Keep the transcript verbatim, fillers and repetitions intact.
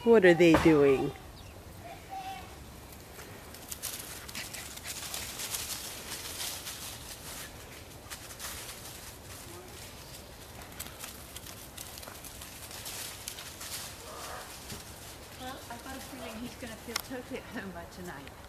What are they doing? Well, I've got a feeling he's going to feel totally at home by tonight.